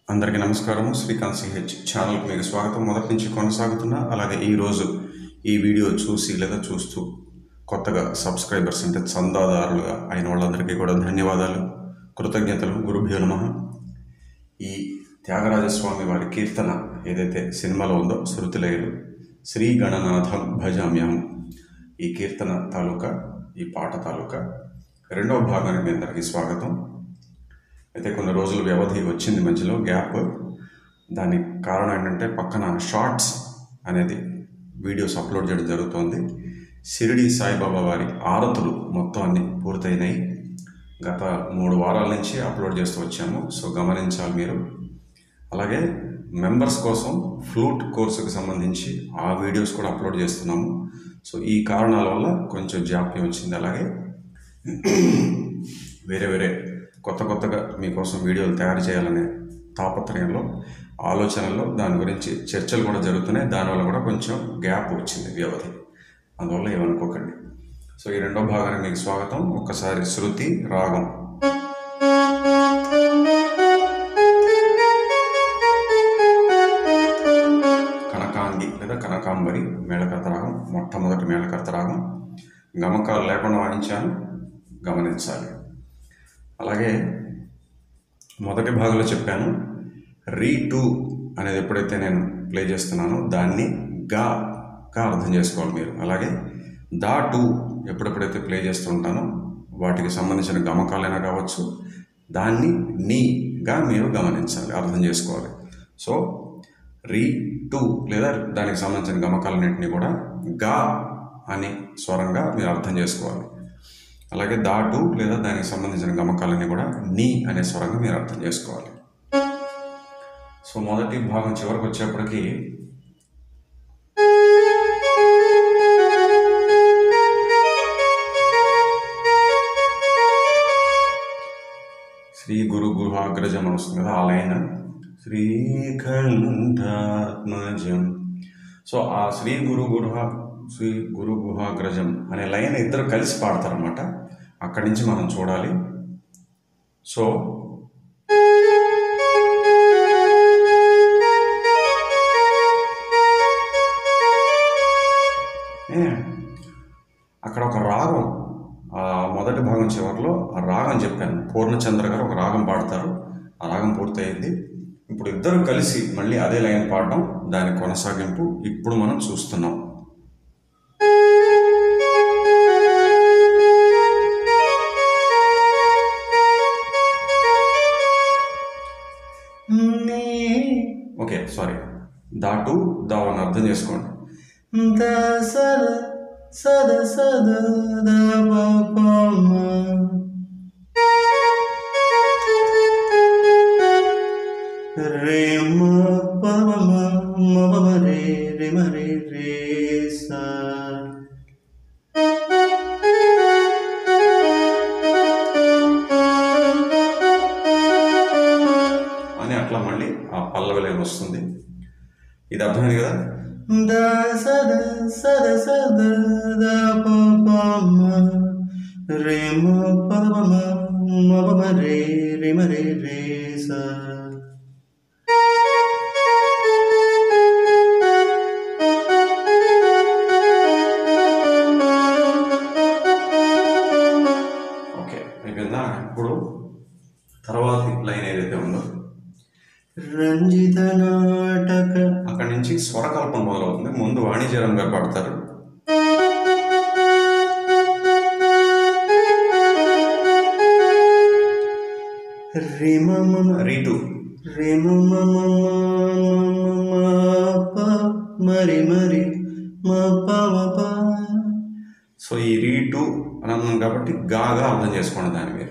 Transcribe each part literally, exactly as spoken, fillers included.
అందరికీ నమస్కారం. శ్రీకాంత్ సిహెచ్ ఛానల్కి మీకు స్వాగతం. మొదటి నుంచి కొనసాగుతున్నా. అలాగే ఈరోజు ఈ వీడియో చూసి లేదా చూస్తూ కొత్తగా సబ్స్క్రైబర్స్ అంటే చందాదారులుగా అయిన వాళ్ళందరికీ కూడా ధన్యవాదాలు, కృతజ్ఞతలు. గురుభ్యో నమః. ఈ త్యాగరాజస్వామి వారి కీర్తన ఏదైతే సినిమాలో ఉందో శృతిలయలు శ్రీ గణనాథం భజామ్యహం, ఈ కీర్తన తాలూకా ఈ పాట తాలూకా రెండవ భాగానికి మీ అందరికీ స్వాగతం. అయితే కొన్ని రోజుల వ్యవధి వచ్చింది, మధ్యలో గ్యాప్. దానికి కారణం ఏంటంటే పక్కన షార్ట్స్ అనేది వీడియోస్ అప్లోడ్ చేయడం జరుగుతోంది. షిరిడి సాయిబాబా వారి ఆరతులు మొత్తం అన్ని పూర్తయినాయి. గత మూడు వారాల నుంచి అప్లోడ్ చేస్తూ వచ్చాము, సో గమనించాలి మీరు. అలాగే మెంబర్స్ కోసం ఫ్లూట్ కోర్సుకు సంబంధించి ఆ వీడియోస్ కూడా అప్లోడ్ చేస్తున్నాము. సో ఈ కారణాల వల్ల కొంచెం జాప్యం వచ్చింది. అలాగే వేరే వేరే కొత్త కొత్తగా మీకోసం వీడియోలు తయారు చేయాలనే తాపత్రయంలో, ఆలోచనల్లో దాని గురించి చర్చలు కూడా జరుగుతున్నాయి. దానివల్ల కూడా కొంచెం గ్యాప్ వచ్చింది, వ్యవధి. అందువల్ల ఏమనుకోకండి. సో ఈ రెండో భాగానికి మీకు స్వాగతం. ఒక్కసారి శృతి రాగం కనకాంగి లేదా కనకాంబరి మేళకర్త రాగం, మొట్టమొదటి మేళకర్త రాగం. గమకాలు లేకుండా వాయించాను, గమనించాలి. అలాగే మొదటి భాగంలో చెప్పాను, రీ టూ అనేది ఎప్పుడైతే నేను ప్లే చేస్తున్నానో దాన్ని గా గా అర్థం చేసుకోవాలి మీరు. అలాగే దా టూ ఎప్పుడెప్పుడైతే ప్లే చేస్తూ ఉంటానో వాటికి సంబంధించిన గమకాలైనా కావచ్చు, దాన్ని నీగా మీరు గమనించాలి, అర్థం చేసుకోవాలి. సో రీ టూ లేదా దానికి సంబంధించిన గమకాలన్నింటినీ కూడా గా అని స్వరంగా మీరు అర్థం చేసుకోవాలి. అలాగే దాటు లేదా దానికి సంబంధించిన గమకాలన్నీ కూడా నీ అనే స్వరంగా మీరు అర్థం చేసుకోవాలి. సో మొదటి భాగం చివరికి వచ్చేప్పటికి శ్రీ గురు గుహాగ్రజం అని వస్తుంది కదా, ఆ లైన్ శ్రీఖండాత్మజం. సో ఆ శ్రీ గురు గుహ శ్రీ గురు గుహాగ్రజం అనే లైన్ ఇద్దరు కలిసి పాడతారన్నమాట. అక్కడి నుంచి మనం చూడాలి. సో అక్కడ ఒక రాగం, ఆ మొదటి భాగం చివరిలో ఆ రాగం చెప్పాను. పూర్ణచంద్ర గారు ఒక రాగం పాడతారు, ఆ రాగం పూర్తయింది. ఇప్పుడు ఇద్దరు కలిసి మళ్ళీ అదే లైన్ పాడడం, దాని కొనసాగింపు ఇప్పుడు మనం చూస్తున్నాం. ఓకే, సారీ, దాటు దావని అర్థం చేసుకోండి. సద సద రే రే రే మరే రే సా అని అట్లా మళ్ళీ ఆ పల్లవిలో వస్తుంది. ఇది అర్థమైంది కదా. ద సద సద సద ద ప ప మ రే మ ప మ మ మ రే రే మ రే రే సా. ఓకే, అయిపోయిందా? ఇప్పుడు తర్వాతి లైన్ ఏదైతే ఉందో రంజిత నాటక, అక్కడి నుంచి స్వరకల్పన మొదలవుతుంది. ముందు వాణిజ్యరం గారు పాడతారు. రేమ రీటు రేమ మరి మరి ప. సో ఈ రీటు అని అన్నాం కాబట్టి గాగా అర్థం చేసుకోండి దాన్ని మీరు.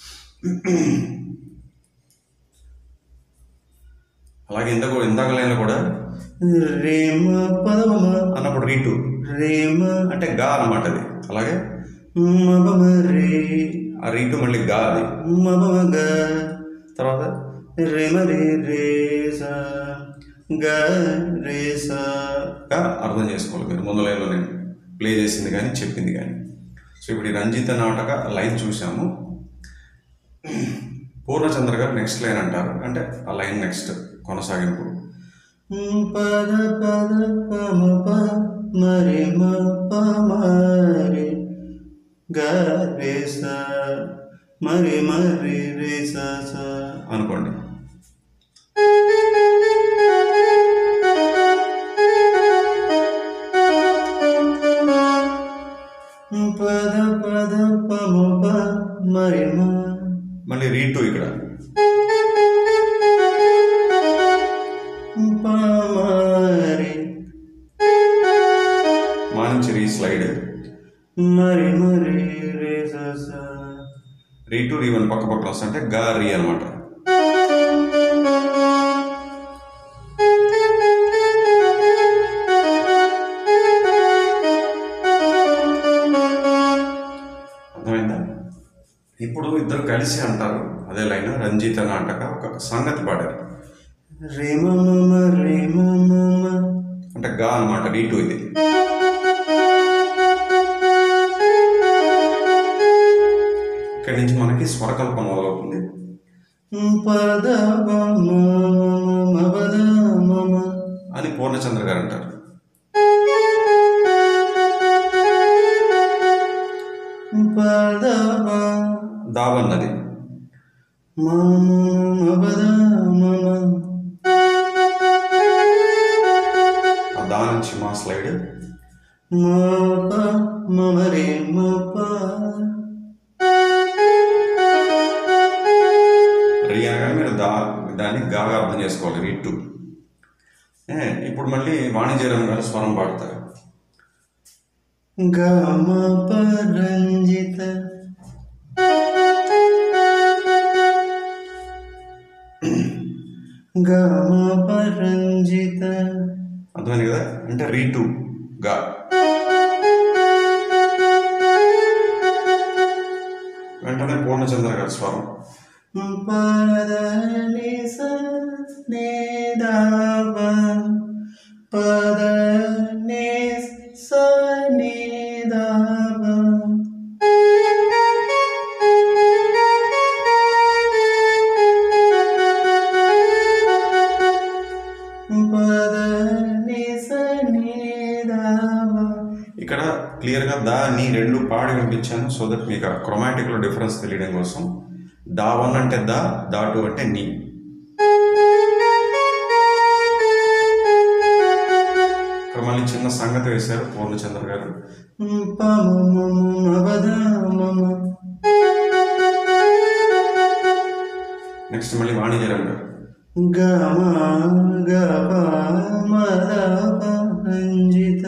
అలాగే ఇందాక ఇందాక లైన్లో కూడా రేమ పదమ అన్నప్పుడు రీటు రేమ అంటే గా అన్నమాట అది. అలాగే రే ఆ రీటు మళ్ళీ గా, అది గా. తర్వాత రేమ రే రే సా గా రే సా గా అర్థం చేసుకోవాలి మీరు. ముందు లైన్లో నేను ప్లే చేసింది కానీ చెప్పింది కానీ. సో ఇప్పుడు ఈ రంజిత నాటక లైన్ చూసాము. పూర్ణచంద్ర గారు నెక్స్ట్ లైన్ అంటారు, అంటే ఆ లైన్ నెక్స్ట్ కొనసాగింపు. పద పద పమ ప మరి మ ప మరి గ రే స మరి మరి రే స స అనుకోండి. పద పద పమ ప మరి మ మళ్ళీ రీ టూ ఇక్కడ మరి మా నుంచి రీ స్లైడ్ మరి మరి రే స స రీ టూ రీ వన్ పక్క పక్కన వస్తుంటే గా రీ అనమాట. అర్థమైందా? ఇప్పుడు ఇద్దరు కలిసి అంటారు అదే లైన్. రంజిత నాటక ఒక సంగతి పాడారు. రే మమ రే మమ అంటే గా అనమాట, రీ టూ ఇది. ఇక్కడి నుంచి మనకి స్వరకల్పన మొదలవుతుంది. పద అని పూర్ణచంద్ర గారు అంటారు. దావన్నది ఆ దా నుంచి మా స్లైడ్ రీ అనగానే మీరు దా దాన్ని గాగా అర్థం చేసుకోవాలి, రీ టూ. ఇప్పుడు మళ్ళీ వాణిజ్యరామ్ గారు స్వరం పాడతారు. గమ పరంజిత గమ పరంజిత అర్థమైంది కదా? అంటే రీ టూ గా. వెంటనే పూర్ణచంద్ర గారి స్వరం పద ని స ని ద ప పద ని స ని ద ప పద ని స ని ద ప. ఇక్కడ క్లియర్గా దా నీ రెండు పాడి వినిపించాను, సో దట్ మీకు క్రొమాటిక్లో డిఫరెన్స్ తెలియడం కోసం. దా వన్ అంటే దా, దా టూ అంటే నీ. ఇక్కడ మళ్ళీ చిన్న సంగతి వేశారు పూర్ణచంద్ర గారు. నెక్స్ట్ మళ్ళీ వాణిజ్యరామ్ గారు రంజిత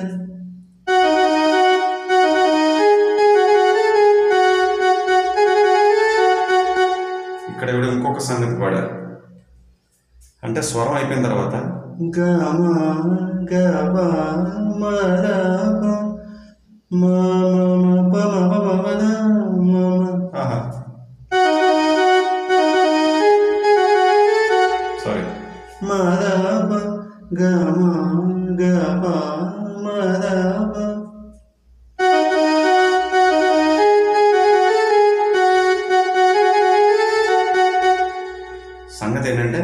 ఇక్కడ కూడా ఇంకొక సంగతి పాడారు. అంటే స్వరం అయిపోయిన తర్వాత గమ గమ మద మ మ ప మ ప మ మ. ఆహా సారీ మద ప గమ గమ మద ప. సంగతి ఏంటంటే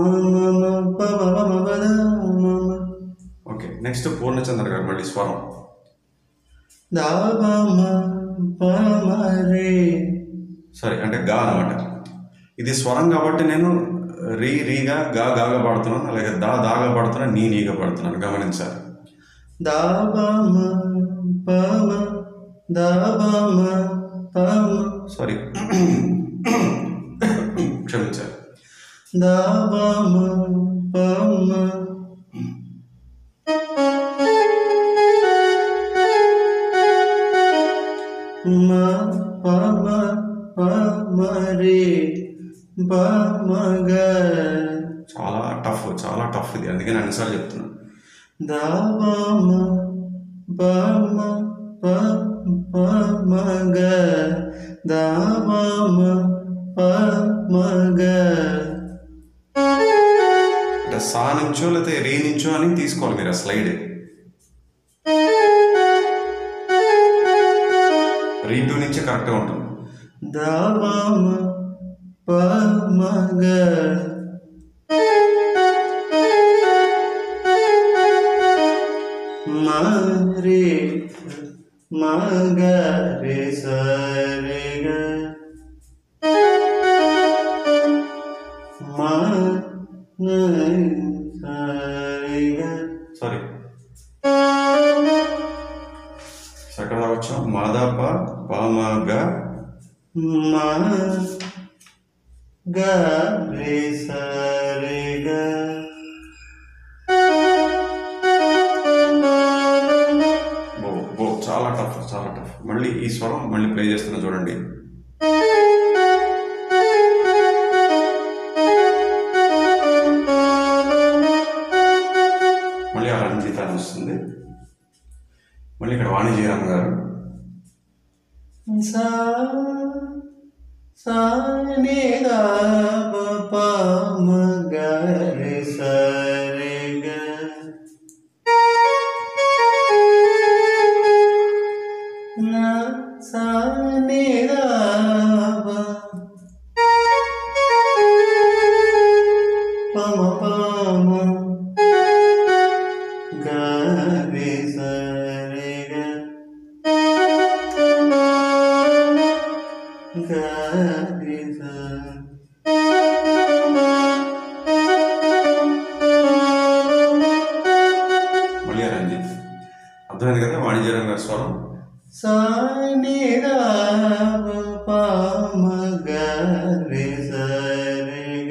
ఓకే. నెక్స్ట్ పూర్ణచంద్ర గారు మళ్ళీ స్వరం సారీ అంటే గా అనమాట. ఇది స్వరం కాబట్టి నేను రీ రీగా గా గాగా పాడుతున్నాను, అలాగే దా దాగా పాడుతున్నాను, నీ నీగా పాడుతున్నాను, గమనించాలి. సారీ క్షమించాలి. చాలా టఫ్, చాలా టఫ్ ఇది, అందుకే నేను అన్నిసార్లు చెప్తున్నాను. అంటే సా నుంచో లేకపోతే రీ నుంచో అని తీసుకోవాలి మీరు ఆ స్లైడ్. రీ టూ నుంచి కరెక్ట్గా ఉంటుంది. పమగ మరే మగ రే సరిగ మా సరిగ సారీ ఎక్కడ వచ్చాం మాదా ప పమగ మా గ రే సరిగ బో బో చాలా టఫ్ చాలా టఫ్ మళ్ళీ ఈ స్వరం మళ్ళీ ప్లే చేస్తున్నా చూడండి. మళ్ళీ ఆ రంజిత అని వస్తుంది. మళ్ళీ ఇక్కడ వాణిజ్యరామ్ గారు సా సా ని దా ప మ గ రే సరి గ నా సా ని దా ప ప మ ప మ గ రే సరి గ గ రే స మళ్ళీ ఆ రంజిత్ అర్థమైంది కదా వాణిజ్యరామ్ గారి స్వరం. సా ని దా ప మ గ రే సరి గ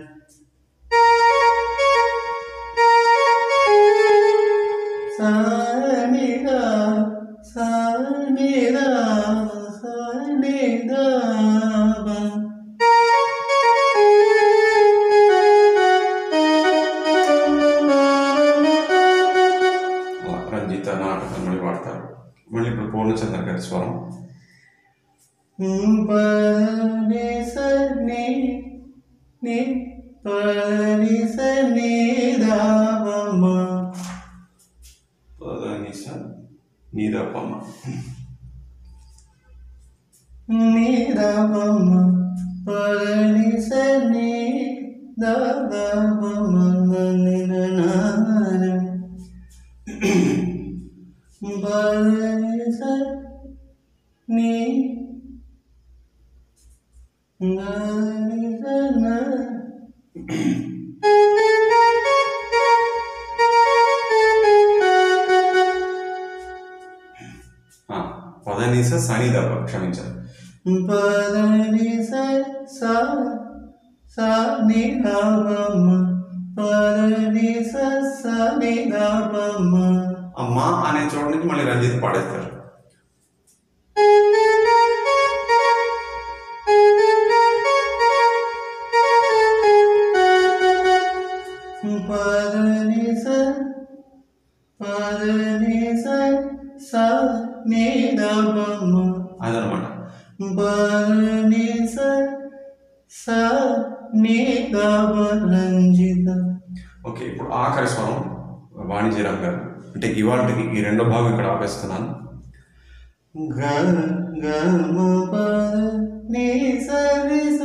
సా ని దా సా ని దా సా ని దా ప అలా రంజిత నాటకం మళ్ళీ పాడతారు. మళ్ళీ ఇప్పుడు పూర్ణచంద్ర గారి స్వరం. ప ని స ని ని ప ని స ని దా ప మ పదనిస నీదపమ్మ ని దా ప మ ప ని స ని దా దా ప మ న ని న నా న ప ని స ని న ని స న పదనిస సనిదప క్షమించారు. ప ని స సా సా ని దా ప మ ప ని స సా ని దా ప మ అమ్మ అనే చోట నుంచి మళ్ళీ రంజిత్ పాడేస్తారు. ప ని స ప ని స సా ని దా ప మ అదనమాట. ప ని స సా ని దా ప రంజిత. ఓకే ఇప్పుడు ఆఖరి స్వరం వాణిజ్యరామ్ గారు. అంటే ఇవాళకి ఈ రెండో భాగం ఇక్కడ ఆపేస్తున్నాను. గ గ మ ప ని స రి స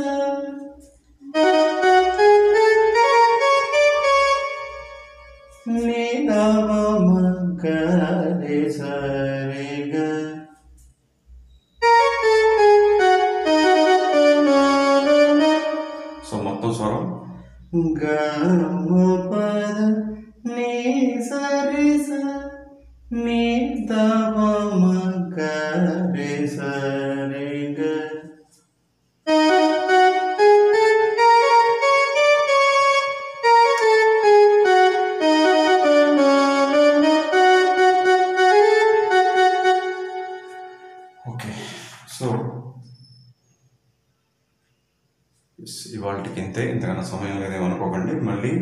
ని దా ప మ గ రే స రి గ సో మొత్తం స్వరం గ మ ప ని స రి స ని దా ప మ గ రే స రి గ ఓకే సో ఇవాళకి ఇంతే. ఇంతకన్నా సమయం లేదేమనుకోకండి. మళ్ళీ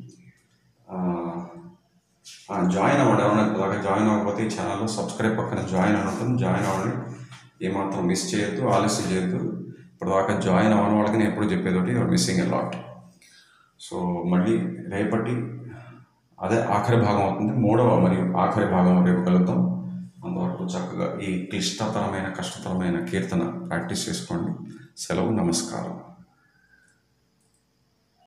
జాయిన్ అవ్వండి. ఎవరైనా ఇప్పటిదాకా జాయిన్ అవ్వకపోతే ఈ ఛానల్లో సబ్స్క్రైబ్ పక్కన జాయిన్ అని ఉంటుంది. జాయిన్ అవ్వండి. ఏమాత్రం మిస్ చేయొద్దు, ఆలస్యం చేయొద్దు. ఇప్పటిదాకా జాయిన్ అవ్వని వాళ్ళకి నేను ఎప్పుడు చెప్పేది ఒకటి, your missing a lot. So మళ్ళీ రేపటి అదే ఆఖరి భాగం అవుతుంది. మూడవ మరియు ఆఖరి భాగం రేపు కలుద్దాం. అంతవరకు చక్కగా ఈ క్లిష్టతరమైన కష్టతరమైన కీర్తన ప్రాక్టీస్ చేసుకోండి. సెలవు, నమస్కారం.